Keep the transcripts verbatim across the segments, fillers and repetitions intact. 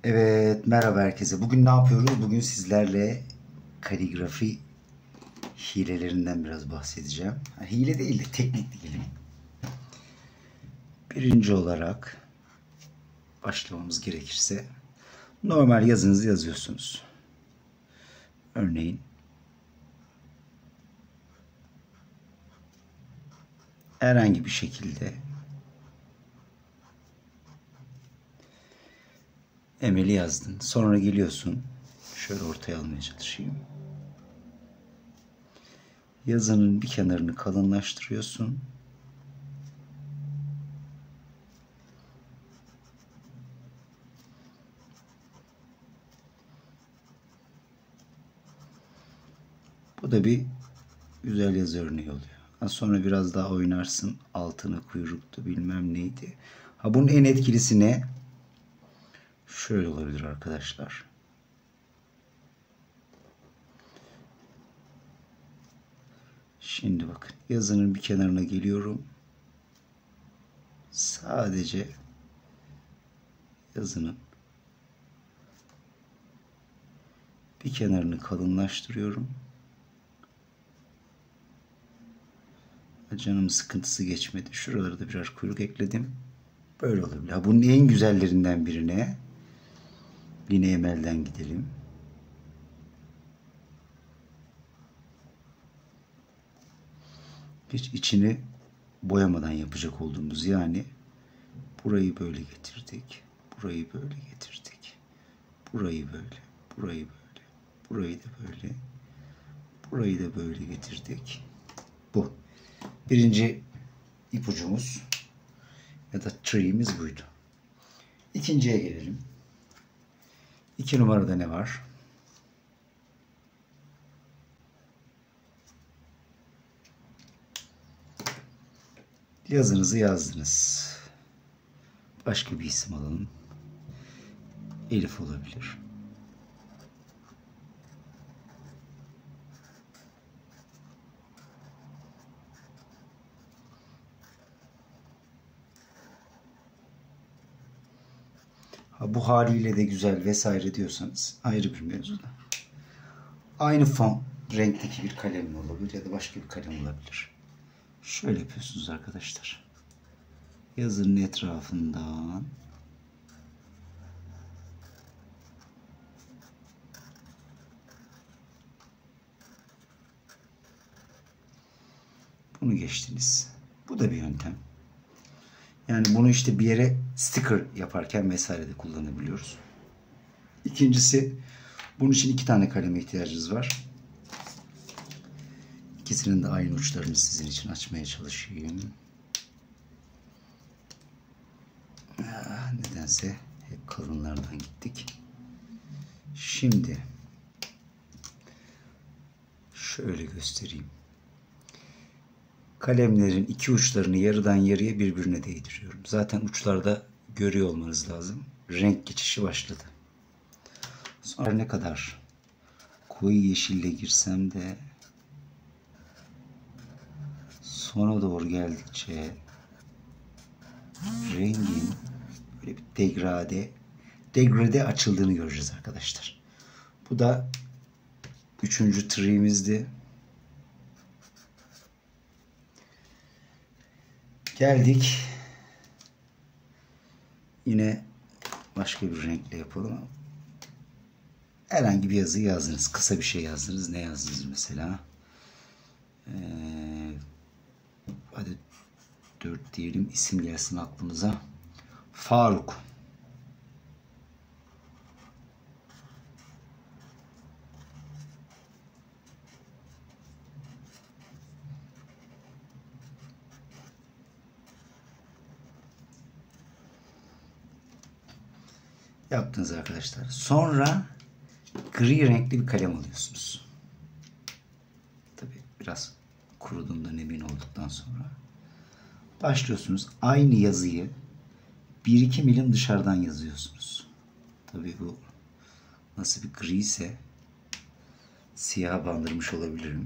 Evet, merhaba herkese. Bugün ne yapıyoruz? Bugün sizlerle kaligrafi hilelerinden biraz bahsedeceğim. Yani hile değil de teknik diyelim. Birinci olarak başlamamız gerekirse normal yazınızı yazıyorsunuz. Örneğin herhangi bir şekilde Emel'i yazdın. Sonra geliyorsun. Şöyle ortaya almaya çalışayım. Yazının bir kenarını kalınlaştırıyorsun. Bu da bir güzel yazı örneği oluyor. Sonra biraz daha oynarsın. Altına kuyruktu bilmem neydi. Ha, bunun en etkilisi ne? Şöyle olabilir arkadaşlar. Şimdi bakın. Yazının bir kenarına geliyorum. Sadece yazının bir kenarını kalınlaştırıyorum. Canım sıkıntısı geçmedi. Şuralara da birer kuyruk ekledim. Böyle olabilir. Ha, bunun en güzellerinden birine yine Emel'den gidelim. Hiç içini boyamadan yapacak olduğumuz, yani burayı böyle getirdik. Burayı böyle getirdik. Burayı böyle. Burayı böyle. Burayı da böyle. Burayı da böyle getirdik. Bu. Birinci ipucumuz ya da tree'miz buydu. İkinciye gelelim. İki numarada ne var? Yazınızı yazdınız. Başka bir isim alalım. Elif olabilir. Ha, bu haliyle de güzel vesaire diyorsanız ayrı bir mevzuda. Aynı fon renkteki bir kalem olabilir ya da başka bir kalem olabilir. Şöyle yapıyorsunuz arkadaşlar. Yazının etrafından bunu geçtiniz. Bu da bir yöntem. Yani bunu işte bir yere sticker yaparken vesaire de kullanabiliyoruz. İkincisi, bunun için iki tane kaleme ihtiyacınız var. İkisinin de aynı uçlarını sizin için açmaya çalışayım. Nedense hep kalınlardan gittik. Şimdi şöyle göstereyim. Kalemlerin iki uçlarını yarıdan yarıya birbirine değdiriyorum. Zaten uçlarda görüyor olmanız lazım. Renk geçişi başladı. Sonra ne kadar koyu yeşille girsem de sona doğru geldikçe rengin böyle bir degrade degrade açıldığını göreceğiz arkadaşlar. Bu da üçüncü tree'mizdi. Geldik. Yine başka bir renkle yapalım. Herhangi bir yazı yazdınız. Kısa bir şey yazdınız. Ne yazdınız mesela? Ee, hadi dört diyelim. İsim gelsin aklımıza. Faruk. Yaptınız arkadaşlar. Sonra gri renkli bir kalem alıyorsunuz. Tabii biraz kuruduğundan emin olduktan sonra başlıyorsunuz. Aynı yazıyı bir iki milim dışarıdan yazıyorsunuz. Tabii bu nasıl bir gri ise siyah bandırmış olabilirim.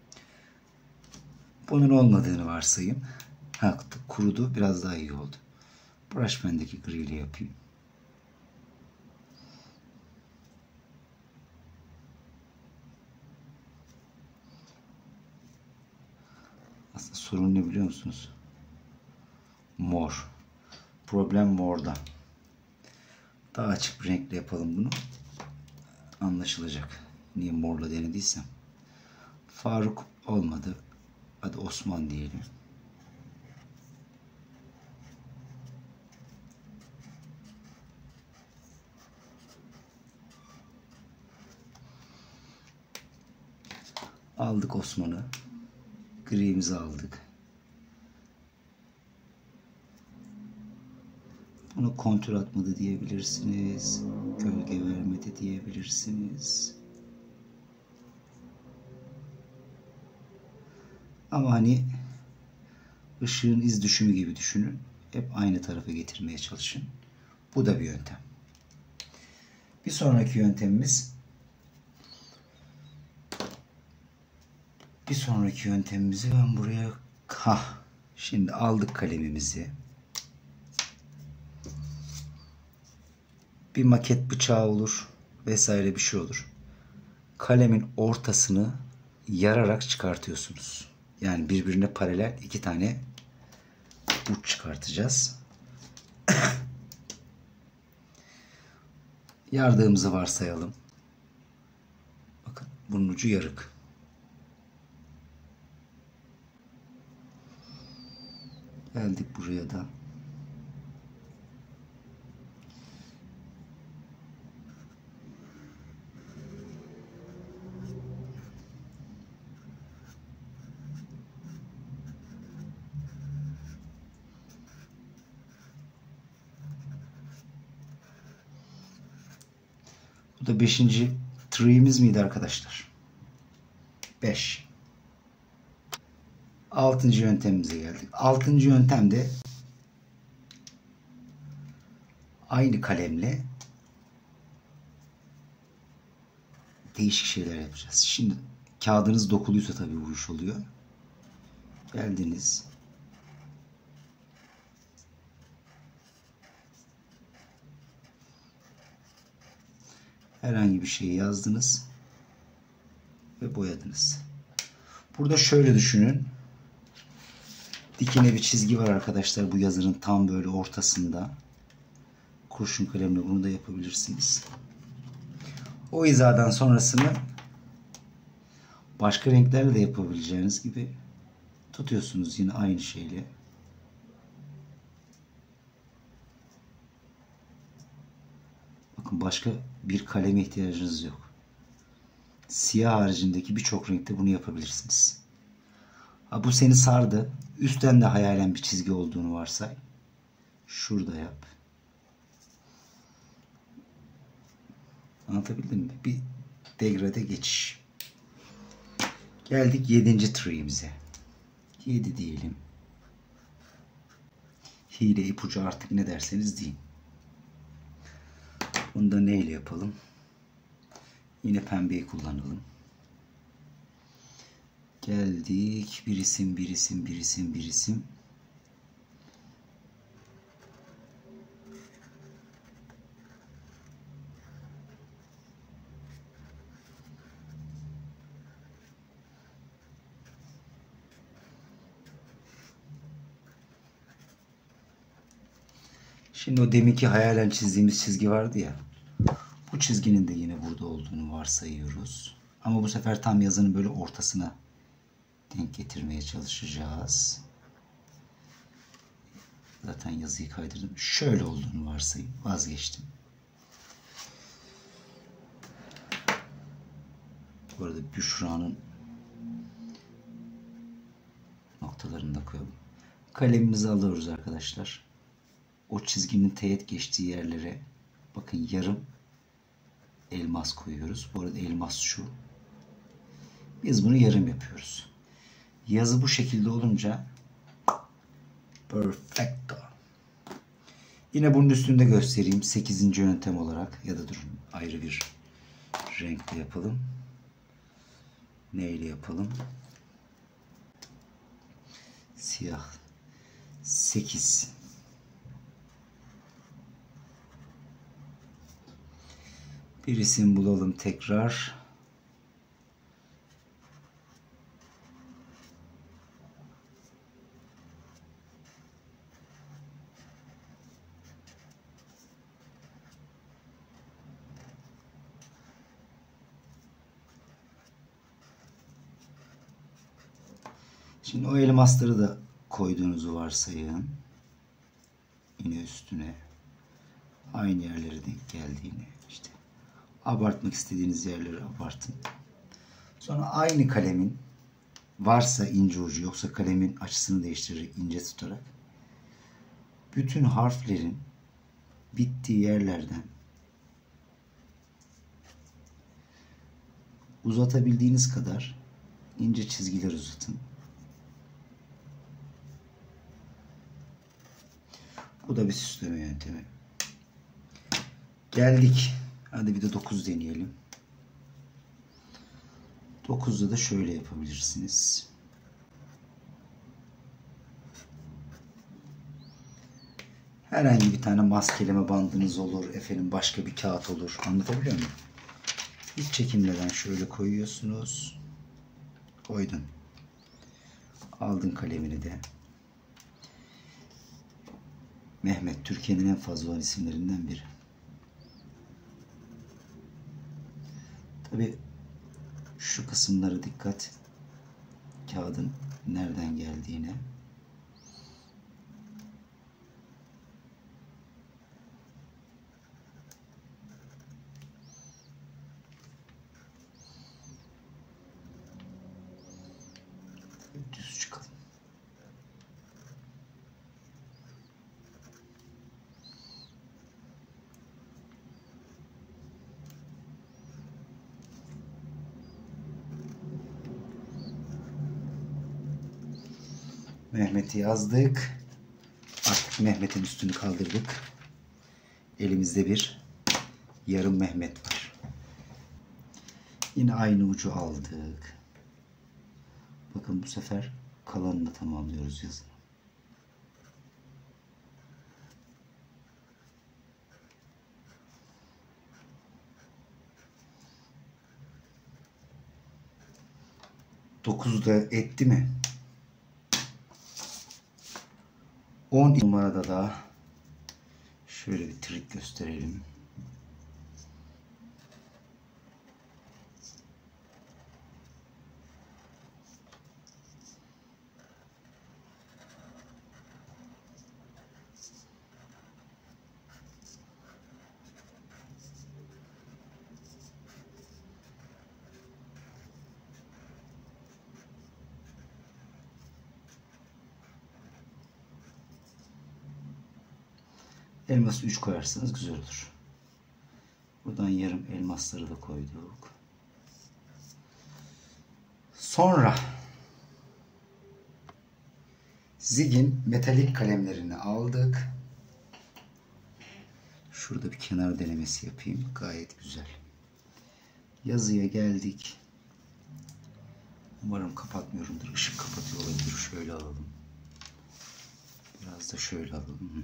Bunun olmadığını varsayın. Ha, kurudu. Biraz daha iyi oldu. Brush pen'deki gri ile yapayım. Aslında sorun ne biliyor musunuz? Mor. Problem morda. Daha açık bir renkle yapalım bunu. Anlaşılacak. Niye morla denediysem. Faruk olmadı. Hadi Osman diyelim. Aldık Osman'ı. Gri'mizi aldık. Bunu kontür atmadı diyebilirsiniz. Gölge vermedi diyebilirsiniz. Ama hani ışığın iz düşümü gibi düşünün. Hep aynı tarafa getirmeye çalışın. Bu da bir yöntem. Bir sonraki yöntemimiz bir sonraki yöntemimizi ben buraya ha şimdi aldık kalemimizi. Bir maket bıçağı olur vesaire bir şey olur. Kalemin ortasını yararak çıkartıyorsunuz. Yani birbirine paralel iki tane uç çıkartacağız. Yardığımızı varsayalım. Bakın bunun ucu yarık. Geldik buraya da. Bu da beşinci tree'miz miydi arkadaşlar? beş. Altıncı yöntemimize geldik. Altıncı yöntemde aynı kalemle değişik şeyler yapacağız. Şimdi kağıdınız dokuluysa tabii bu iş oluyor. Geldiniz. Herhangi bir şeyi yazdınız ve boyadınız. Burada şöyle düşünün. Dikine bir çizgi var arkadaşlar bu yazının tam böyle ortasında. Kurşun kalemle bunu da yapabilirsiniz. O hizadan sonrasını başka renklerle de yapabileceğiniz gibi tutuyorsunuz yine aynı şeyle. Bakın başka bir kaleme ihtiyacınız yok. Siyah haricindeki birçok renkte bunu yapabilirsiniz. Ha, bu seni sardı. Üstten de hayalen bir çizgi olduğunu varsay. Şurada yap. Anlatabildim mi? Bir degrade geçiş. Geldik yedinci tree'mize. yedi diyelim. Hile ipucu artık ne derseniz deyin. Bunu da neyle yapalım? Yine pembeyi kullanalım. Geldik. Bir isim, bir isim, bir isim, bir isim. Şimdi o deminki hayalen çizdiğimiz çizgi vardı ya. Bu çizginin de yine burada olduğunu varsayıyoruz. Ama bu sefer tam yazının böyle ortasına denk getirmeye çalışacağız. Zaten yazıyı kaydırdım. Şöyle olduğunu varsayayım. Vazgeçtim. Bu arada Büşra'nın noktalarını da koyalım. Kalemimizi alıyoruz arkadaşlar. O çizginin teğet geçtiği yerlere bakın yarım elmas koyuyoruz. Bu arada elmas şu. Biz bunu yarım yapıyoruz. Yazı bu şekilde olunca perfecto. Yine bunun üstünde göstereyim. sekizinci yöntem olarak ya da durun ayrı bir renkle yapalım. Neyle yapalım? Siyah. sekiz. Bir isim bulalım tekrar. Şimdi o elmasları da koyduğunuzu varsayın. Yine üstüne aynı yerlere denk geldiğini, işte abartmak istediğiniz yerleri abartın. Sonra aynı kalemin varsa ince ucu, yoksa kalemin açısını değiştirerek ince tutarak bütün harflerin bittiği yerlerden uzatabildiğiniz kadar ince çizgiler uzatın. Bu da bir süsleme yöntemi. Geldik. Hadi bir de dokuz deneyelim. dokuzda da şöyle yapabilirsiniz. Herhangi bir tane maskeleme bandınız olur. Efendim başka bir kağıt olur. Anlatabiliyor muyum? Hiç çekinmeden şöyle koyuyorsunuz. Koydun. Aldın kalemini de. Mehmet Türkiye'nin en fazla olan isimlerinden biri. Tabii şu kısımlara dikkat. Kağıdın nereden geldiğine. Düz çıkalım. Mehmet'i yazdık. Artık Mehmet'in üstünü kaldırdık. Elimizde bir yarım Mehmet var. Yine aynı ucu aldık. Bakın bu sefer kalanını tamamlıyoruz yazın. dokuz da etti mi? on numarada da şöyle bir trik gösterelim. Elması üç koyarsanız güzel olur. Buradan yarım elmasları da koyduk. Sonra Zig'in metalik kalemlerini aldık. Şurada bir kenar denemesi yapayım. Gayet güzel. Yazıya geldik. Umarım kapatmıyorumdur. Işık kapatıyor olabilir. Şöyle alalım. Biraz da şöyle alalım.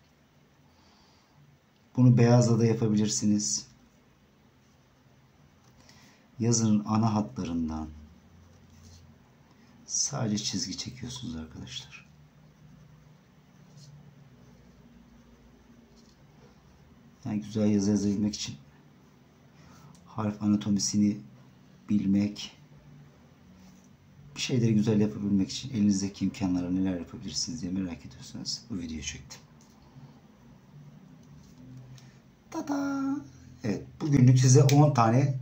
Bunu beyazla da yapabilirsiniz. Yazının ana hatlarından sadece çizgi çekiyorsunuz arkadaşlar. Yani güzel yazı yazabilmek için harf anatomisini bilmek, bir şeyleri güzel yapabilmek için elinizdeki imkanlara neler yapabilirsiniz diye merak ediyorsanız bu videoyu çektim. Tada! Evet, bugünlük size on tane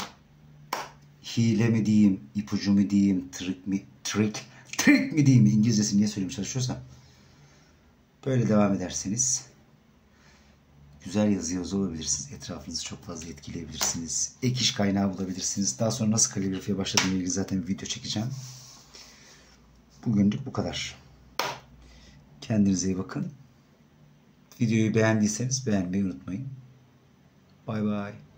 hile mi diyeyim, ipucu mu diyeyim, trik mi, trik, trik mi diyeyim, İngilizcesi niye söylemeye çalışıyorsam. Böyle devam ederseniz güzel yazı yazı olabilirsiniz. Etrafınızı çok fazla etkileyebilirsiniz. Ek iş kaynağı bulabilirsiniz. Daha sonra nasıl kaligrafiye başladığımla ilgili zaten bir video çekeceğim. Bugünlük bu kadar. Kendinize iyi bakın. Videoyu beğendiyseniz beğenmeyi unutmayın. Bay bay.